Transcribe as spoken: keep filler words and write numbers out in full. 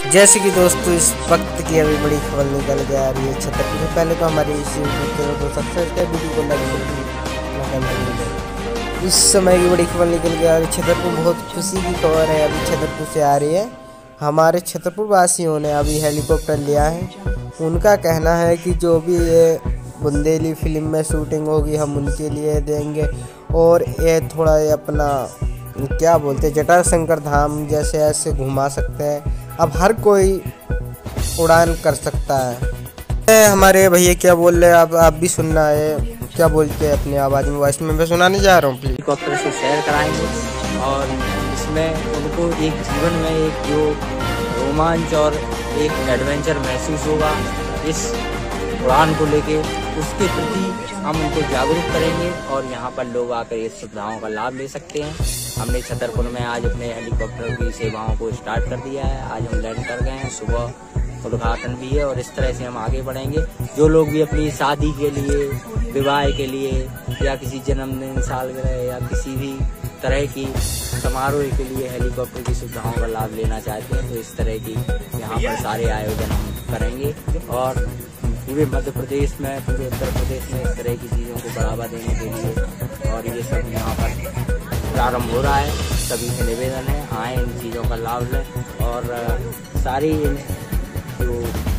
जैसे कि दोस्तों इस वक्त की अभी बड़ी खबर निकल के आ रही है छतरपुर से। पहले तो हमारे इस यूट्यूब चैनल को सब्सक्राइब कर, वीडियो को लाइक कर। इस समय की बड़ी खबर निकल के आ रही है छतरपुर। बहुत खुशी की खबर है अभी छतरपुर से आ रही है। हमारे छतरपुर वासियों ने अभी हेलीकॉप्टर लिया है। उनका कहना है कि जो भी ये बुंदेली फिल्म में शूटिंग होगी हम उनके लिए देंगे, और ये थोड़ा ये अपना क्या बोलते हैं जटाशंकर धाम जैसे ऐसे घुमा सकते हैं। अब हर कोई उड़ान कर सकता है। हमारे भैया क्या बोल रहे हैं, अब आप भी सुनना है क्या बोलते हैं अपनी आवाज़ में, वॉइस में मैं सुनाने जा रहा हूँ। प्लीज हेलीकॉप्टर से सैर कराएंगे और इसमें उनको एक जीवन में एक जो रोमांच और एक एडवेंचर महसूस होगा इस उड़ान को लेके, उसके प्रति हम उनको जागरूक करेंगे और यहाँ पर लोग आकर इस सुविधाओं का लाभ ले सकते हैं। हमने छतरपुर में आज अपने हेलीकॉप्टर की सेवाओं को स्टार्ट कर दिया है। आज हम लैंड कर गए हैं, सुबह उद्घाटन भी है और इस तरह से हम आगे बढ़ेंगे। जो लोग भी अपनी शादी के लिए, विवाह के लिए या किसी जन्मदिन, सालगिरह या किसी भी तरह की समारोह के लिए हेलीकॉप्टर की सुविधाओं का लाभ लेना चाहते हैं तो इस तरह की यहाँ पर सारे आयोजन हम करेंगे और पूरे मध्य प्रदेश में, पूरे उत्तर प्रदेश में इस तरह की चीज़ों को बढ़ावा देने के लिए और ये सब यहाँ पर प्रारंभ हो रहा है। सभी से निवेदन है आए इन चीज़ों का लाभ लें और सारी जो